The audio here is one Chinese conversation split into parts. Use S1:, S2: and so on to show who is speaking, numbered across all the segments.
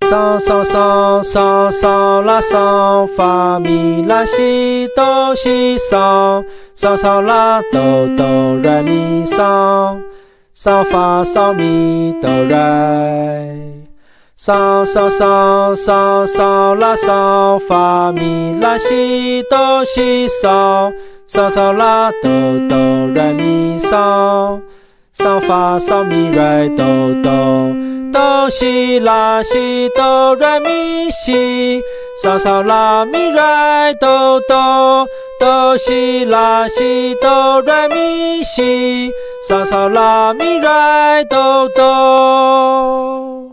S1: 嗦嗦嗦嗦嗦啦嗦，发咪啦西哆西嗦，嗦嗦啦哆哆来咪嗦，嗦发嗦咪哆来。嗦嗦嗦嗦嗦啦嗦，发咪啦西哆西嗦，嗦嗦啦哆哆来咪嗦，嗦发嗦咪来哆哆。哆西啦西哆来咪西，嗦嗦啦咪来哆哆，哆西啦西哆来咪西，嗦嗦啦咪来哆哆。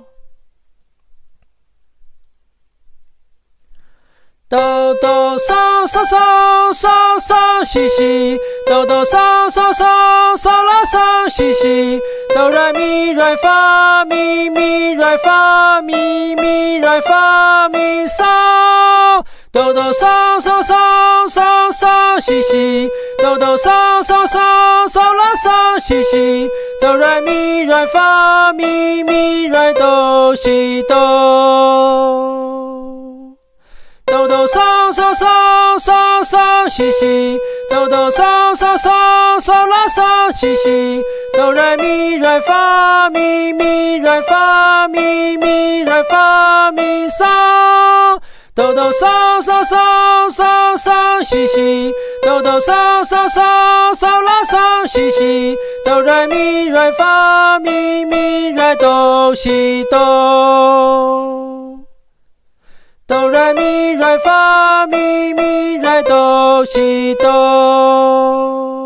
S1: 哆哆嗦嗦嗦嗦嗦西西，哆哆嗦嗦嗦嗦啦嗦西西，哆来咪来发咪咪来发咪咪来发咪嗦，哆哆嗦嗦嗦嗦嗦西西，哆哆嗦嗦嗦嗦啦嗦西西，哆来咪来发咪咪来哆西哆。哆哆嗦嗦嗦嗦嗦西西，哆哆嗦嗦嗦嗦啦嗦西西，哆来咪来发咪咪来发咪咪来发咪嗦，哆哆嗦嗦嗦嗦嗦西西，哆哆嗦嗦嗦嗦啦嗦西西，哆来咪来发咪咪来哆西哆。哆来咪来发咪咪来哆西哆。